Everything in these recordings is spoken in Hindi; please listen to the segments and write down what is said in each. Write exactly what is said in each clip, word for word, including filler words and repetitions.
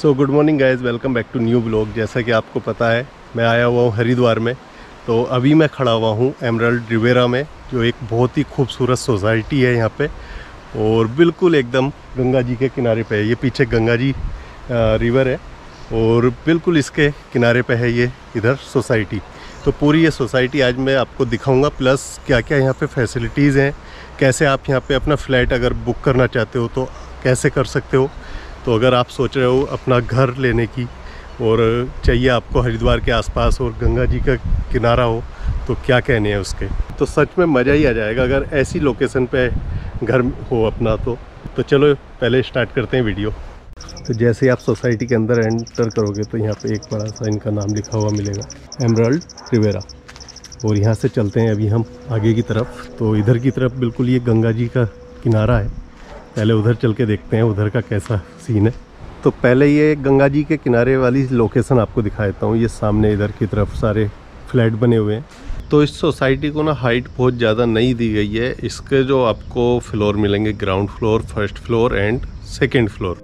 So good morning guys, welcome back to new blog. जैसा कि आपको पता है मैं आया हुआ हूँ हरिद्वार में। तो अभी मैं खड़ा हुआ हूँ एमराल्ड रिवेरा में, जो एक बहुत ही खूबसूरत सोसाइटी है यहाँ पे, और बिल्कुल एकदम गंगा जी के किनारे पे है। ये पीछे गंगा जी रिवर है और बिल्कुल इसके किनारे पे है ये इधर सोसाइटी। तो पूरी ये सोसाइटी आज मैं आपको दिखाऊंगा, प्लस क्या क्या यहाँ पे फैसिलिटीज़ हैं, कैसे आप यहाँ पे अपना फ्लैट अगर बुक करना चाहते हो तो कैसे कर सकते हो। तो अगर आप सोच रहे हो अपना घर लेने की और चाहिए आपको हरिद्वार के आसपास और गंगा जी का किनारा हो, तो क्या कहने हैं उसके, तो सच में मज़ा ही आ जाएगा अगर ऐसी लोकेशन पे घर हो अपना। तो तो चलो पहले स्टार्ट करते हैं वीडियो। तो जैसे ही आप सोसाइटी के अंदर एंटर करोगे तो यहाँ पे एक बड़ा सा इनका नाम लिखा हुआ मिलेगा, एमराल्ड रिवेरा। और यहाँ से चलते हैं अभी हम आगे की तरफ। तो इधर की तरफ बिल्कुल ये गंगा जी का किनारा है, पहले उधर चल के देखते हैं उधर का कैसा सीन है। तो पहले ये गंगा जी के किनारे वाली लोकेशन आपको दिखा देता हूँ। ये सामने इधर की तरफ सारे फ्लैट बने हुए हैं। तो इस सोसाइटी को ना हाइट बहुत ज़्यादा नहीं दी गई है। इसके जो आपको फ्लोर मिलेंगे, ground floor, first floor and second floor.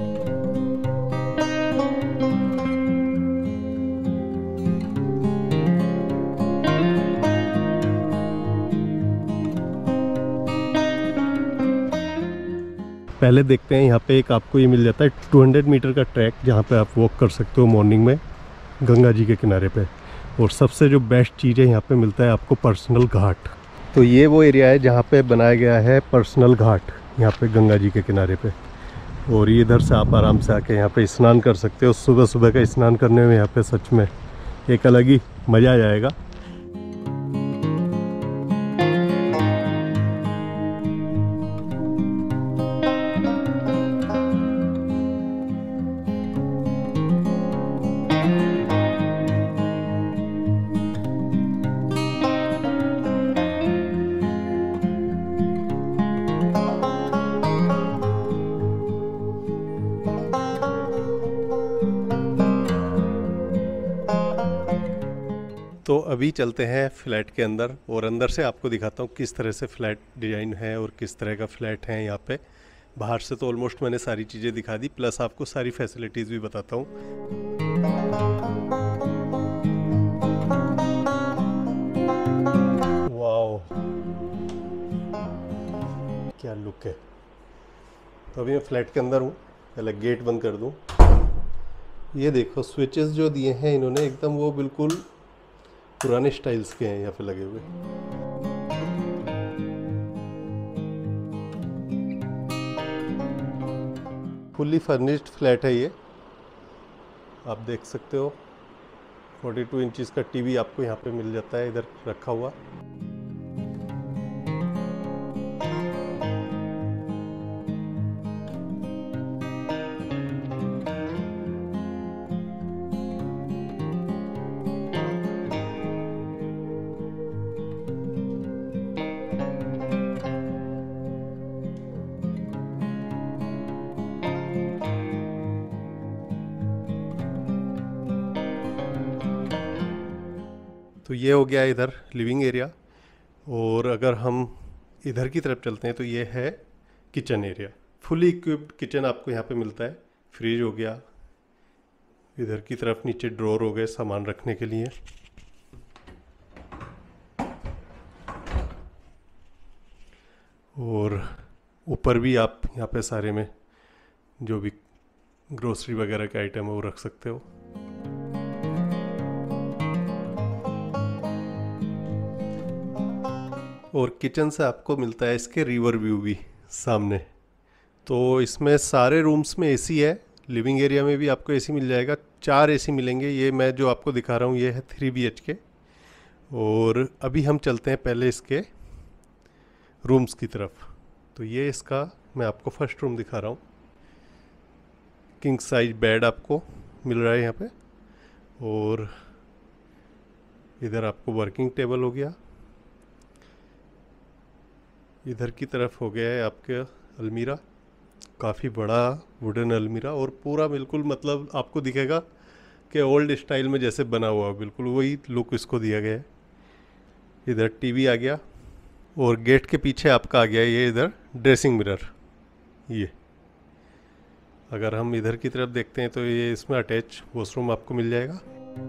पहले देखते हैं यहाँ पे एक आपको ये मिल जाता है दो सौ मीटर का ट्रैक, जहाँ पे आप वॉक कर सकते हो मॉर्निंग में गंगा जी के किनारे पे। और सबसे जो बेस्ट चीज़ है यहाँ पे मिलता है आपको पर्सनल घाट। तो ये वो एरिया है जहाँ पे बनाया गया है पर्सनल घाट, यहाँ पे गंगा जी के किनारे पे। और ये इधर से आप आराम से आके यहाँ पे स्नान कर सकते हो। सुबह सुबह का स्नान करने में यहाँ पे सच में एक अलग ही मज़ा आ जाएगा। तो अभी चलते हैं फ्लैट के अंदर और अंदर से आपको दिखाता हूँ किस तरह से फ्लैट डिज़ाइन है और किस तरह का फ्लैट है यहाँ पे। बाहर से तो ऑलमोस्ट मैंने सारी चीज़ें दिखा दी, प्लस आपको सारी फैसिलिटीज़ भी बताता हूँ। वाओ, क्या लुक है। तो अभी मैं फ्लैट के अंदर हूँ, पहले गेट बंद कर दूँ। ये देखो स्विचेस जो दिए हैं इन्होंने, एकदम वो बिल्कुल पुराने स्टाइल्स के हैं यहाँ पे लगे हुए। फुल्ली फर्निश्ड फ्लैट है ये, आप देख सकते हो। बयालीस इंचेस का टीवी आपको यहाँ पे मिल जाता है इधर रखा हुआ। तो ये हो गया इधर लिविंग एरिया। और अगर हम इधर की तरफ चलते हैं तो ये है kitchen area. Fully equipped kitchen आपको यहाँ पे मिलता है। फ्रिज हो गया, इधर की तरफ नीचे ड्रॉर हो गए सामान रखने के लिए। और ऊपर भी आप यहाँ पे सारे में जो भी ग्रोसरी वगैरह के आइटम है वो रख सकते हो। और किचन से आपको मिलता है इसके रिवर व्यू भी सामने। तो इसमें सारे रूम्स में एसी है। लिविंग एरिया में भी आपको एसी मिल जाएगा, चार एसी मिलेंगे। ये मैं जो आपको दिखा रहा हूँ ये है थ्री बी एच के। और अभी हम चलते हैं पहले इसके रूम्स की तरफ। तो ये इसका मैं आपको फर्स्ट रूम दिखा रहा हूँ। किंग साइज बेड आपको मिल रहा है यहाँ पे। और इधर आपको वर्किंग टेबल हो गया। इधर की तरफ हो गया है आपके अलमीरा, काफ़ी बड़ा वुडन अलमीरा। और पूरा बिल्कुल मतलब आपको दिखेगा कि ओल्ड स्टाइल में जैसे बना हुआ, बिल्कुल वही लुक इसको दिया गया है। इधर टीवी आ गया और गेट के पीछे आपका आ गया ये इधर ड्रेसिंग मिरर। ये अगर हम इधर की तरफ देखते हैं तो ये इसमें अटैच वॉशरूम आपको मिल जाएगा।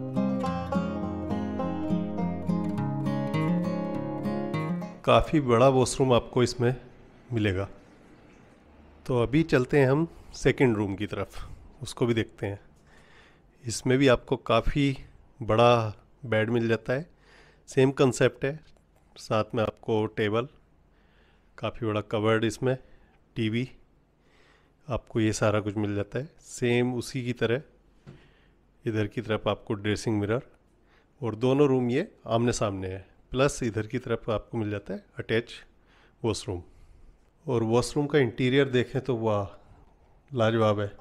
काफ़ी बड़ा वॉशरूम आपको इसमें मिलेगा। तो अभी चलते हैं हम सेकंड रूम की तरफ, उसको भी देखते हैं। इसमें भी आपको काफ़ी बड़ा बेड मिल जाता है, सेम कंसेप्ट है, साथ में आपको टेबल, काफ़ी बड़ा कवर्ड, इसमें टीवी, आपको ये सारा कुछ मिल जाता है। सेम उसी की तरह इधर की तरफ आपको ड्रेसिंग मिरर, और दोनों रूम ये आमने सामने है। प्लस इधर की तरफ आपको मिल जाता है अटैच वॉशरूम। और वॉशरूम का इंटीरियर देखें तो वाह, लाजवाब है।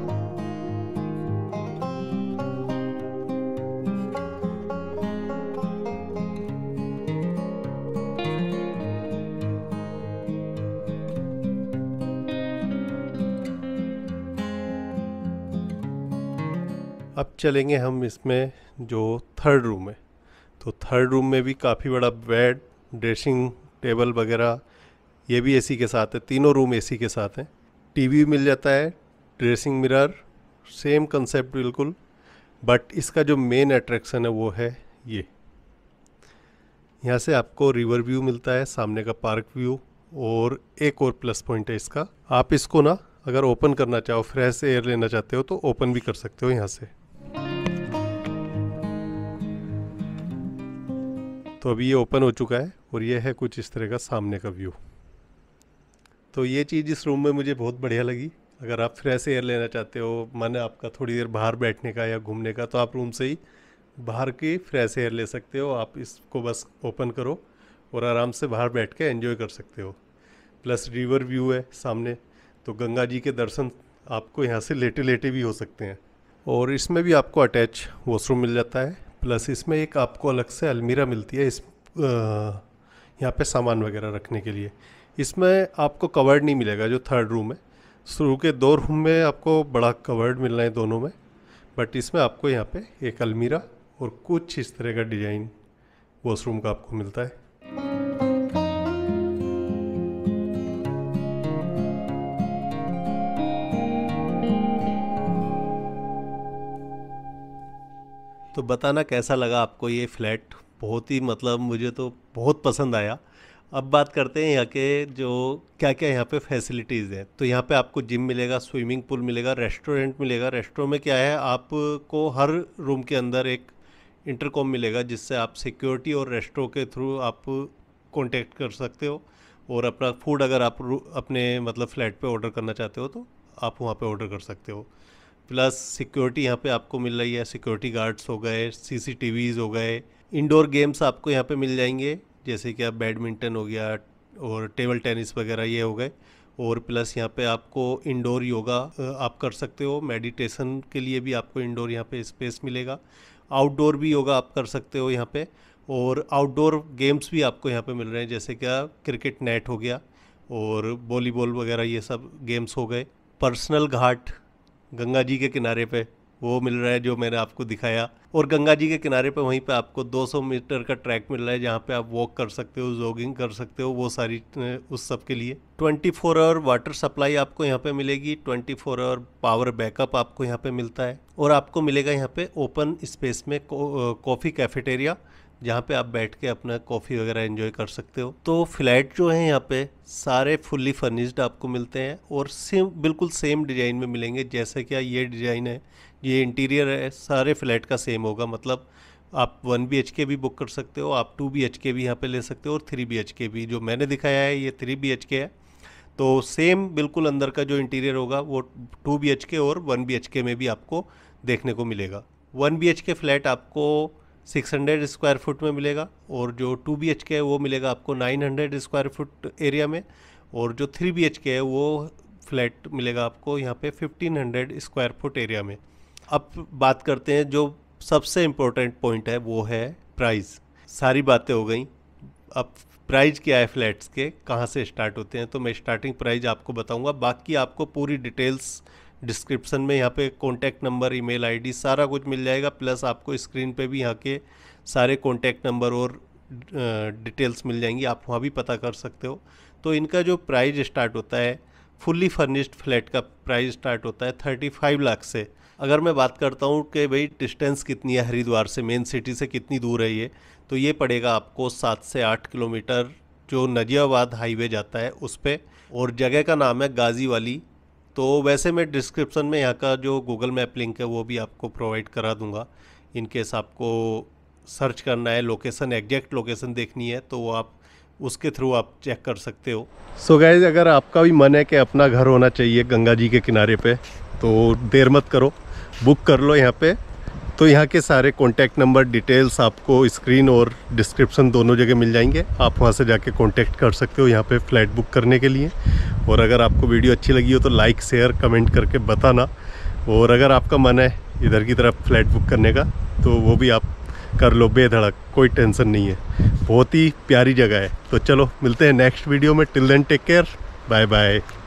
अब चलेंगे हम इसमें जो थर्ड रूम है। तो थर्ड रूम में भी काफ़ी बड़ा बेड, ड्रेसिंग टेबल वगैरह, ये भी एसी के साथ है। तीनों रूम एसी के साथ हैं। टीवी मिल जाता है, ड्रेसिंग मिरर, सेम कंसेप्ट बिल्कुल। बट इसका जो मेन अट्रैक्शन है वो है ये, यहाँ से आपको रिवर व्यू मिलता है, सामने का पार्क व्यू। और एक और प्लस पॉइंट है इसका, आप इसको ना अगर ओपन करना चाहो, फ्रेश एयर लेना चाहते हो तो ओपन भी कर सकते हो यहाँ से। तो अभी ये ओपन हो चुका है और ये है कुछ इस तरह का सामने का व्यू। तो ये चीज़ इस रूम में मुझे बहुत बढ़िया लगी। अगर आप फ्रेश एयर लेना चाहते हो, मन है आपका थोड़ी देर बाहर बैठने का या घूमने का, तो आप रूम से ही बाहर की फ्रेश एयर ले सकते हो। आप इसको बस ओपन करो और आराम से बाहर बैठ के एंजॉय कर सकते हो। प्लस रिवर व्यू है सामने, तो गंगा जी के दर्शन आपको यहाँ से लेटे लेटे भी हो सकते हैं। और इसमें भी आपको अटैच वॉशरूम मिल जाता है। प्लस इसमें एक आपको अलग से अलमीरा मिलती है इस यहाँ पे सामान वगैरह रखने के लिए। इसमें आपको कवर्ड नहीं मिलेगा जो थर्ड रूम है। शुरू के दो रूम में आपको बड़ा कवर्ड मिल रहा है दोनों में, बट इसमें आपको यहाँ पे एक अलमीरा और कुछ इस तरह का डिज़ाइन वॉशरूम का आपको मिलता है। तो बताना कैसा लगा आपको ये फ्लैट। बहुत ही मतलब मुझे तो बहुत पसंद आया। अब बात करते हैं यहाँ के जो क्या क्या यहाँ पे फैसिलिटीज़ हैं। तो यहाँ पे आपको जिम मिलेगा, स्विमिंग पूल मिलेगा, रेस्टोरेंट मिलेगा। रेस्टोरेंट में क्या है, आपको हर रूम के अंदर एक इंटरकॉम मिलेगा जिससे आप सिक्योरिटी और रेस्टोरेंट के थ्रू आप कांटेक्ट कर सकते हो। और अपना फूड अगर आप अपने मतलब फ्लैट पे ऑर्डर करना चाहते हो तो आप वहाँ पे ऑर्डर कर सकते हो। प्लस सिक्योरिटी यहाँ पे आपको मिल रही है, सिक्योरिटी गार्ड्स हो गए, सीसीटीवीज़ हो गए। इंडोर गेम्स आपको यहाँ पे मिल जाएंगे, जैसे कि आप बैडमिंटन हो गया और टेबल टेनिस वगैरह ये हो गए। और प्लस यहाँ पे आपको इंडोर योगा आप कर सकते हो, मेडिटेशन के लिए भी आपको इंडोर यहाँ पे स्पेस मिलेगा। आउटडोर भी योगा आप कर सकते हो यहाँ पे। और आउटडोर गेम्स भी आपको यहाँ पे मिल रहे हैं, जैसे क्या क्रिकेट नेट हो गया और वॉलीबॉल वगैरह, ये सब गेम्स हो गए। पर्सनल घाट गंगा जी के किनारे पे वो मिल रहा है जो मैंने आपको दिखाया। और गंगा जी के किनारे पे वहीं पे आपको दो सौ मीटर का ट्रैक मिल रहा है जहाँ पे आप वॉक कर सकते हो, जॉगिंग कर सकते हो, वो सारी उस सब के लिए। Twenty four hour water supply आपको यहाँ पे मिलेगी, twenty four hour power backup आपको यहाँ पे मिलता है। और आपको मिलेगा यहाँ पे ओपन स्पेस में कॉफ़ी कैफेटेरिया, जहाँ पे आप बैठ के अपना कॉफ़ी वगैरह एंजॉय कर सकते हो। तो फ्लैट जो है यहाँ पे सारे फुल्ली फर्निश्ड आपको मिलते हैं और सेम बिल्कुल सेम डिज़ाइन में मिलेंगे। जैसे कि ये डिज़ाइन है, ये इंटीरियर है, सारे फ्लैट का सेम होगा। मतलब आप वन बी एच के भी बुक कर सकते हो, आप टू बी एच के भी यहाँ पे ले सकते हो और थ्री बी एच के भी। जो मैंने दिखाया है ये थ्री बी एच के है, तो सेम बिल्कुल अंदर का जो इंटीरियर होगा वो टू बी एच के और वन बी एच के में भी आपको देखने को मिलेगा। One B H K flat आपको सिक्स हंड्रेड स्क्वायर फुट में मिलेगा और जो टू बी एच के है वो मिलेगा आपको nine hundred square foot area में। और जो थ्री बी एच के है वो फ्लैट मिलेगा आपको यहाँ पे fifteen hundred square foot area में। अब बात करते हैं जो सबसे इम्पोर्टेंट पॉइंट है, वो है प्राइस। सारी बातें हो गई, अब प्राइस क्या है फ्लैट्स के, कहाँ से स्टार्ट होते हैं, तो मैं स्टार्टिंग प्राइस आपको बताऊंगा। बाकी आपको पूरी डिटेल्स डिस्क्रिप्शन में यहाँ पे कॉन्टैक्ट नंबर, ईमेल आईडी सारा कुछ मिल जाएगा। प्लस आपको स्क्रीन पे भी यहाँ के सारे कॉन्टैक्ट नंबर और डिटेल्स मिल जाएंगी, आप वहाँ भी पता कर सकते हो। तो इनका जो प्राइस स्टार्ट होता है फुल्ली फर्निश्ड फ्लैट का प्राइस स्टार्ट होता है थर्टी फाइव लाख से। अगर मैं बात करता हूँ कि भाई डिस्टेंस कितनी है हरिद्वार से, मेन सिटी से कितनी दूर है ये, तो ये पड़ेगा आपको सात से आठ किलोमीटर जो नजियाबाद हाईवे जाता है उस पर, और जगह का नाम है गाजी वाली। तो वैसे मैं डिस्क्रिप्शन में यहाँ का जो गूगल मैप लिंक है वो भी आपको प्रोवाइड करा दूँगा। इन केस आपको सर्च करना है, लोकेशन एग्जैक्ट लोकेशन देखनी है, तो वो आप उसके थ्रू आप चेक कर सकते हो। सो so गाइज, अगर आपका भी मन है कि अपना घर होना चाहिए गंगा जी के किनारे पे, तो देर मत करो, बुक कर लो यहाँ पे। तो यहाँ के सारे कॉन्टैक्ट नंबर डिटेल्स आपको स्क्रीन और डिस्क्रिप्शन दोनों जगह मिल जाएंगे। आप वहाँ से जाके कॉन्टैक्ट कर सकते हो यहाँ पे फ़्लैट बुक करने के लिए। और अगर आपको वीडियो अच्छी लगी हो तो लाइक शेयर कमेंट करके बताना। और अगर आपका मन है इधर की तरफ फ़्लैट बुक करने का तो वो भी आप कर लो बेधड़क, कोई टेंशन नहीं है, बहुत ही प्यारी जगह है। तो चलो मिलते हैं नेक्स्ट वीडियो में। Till then take care, bye bye.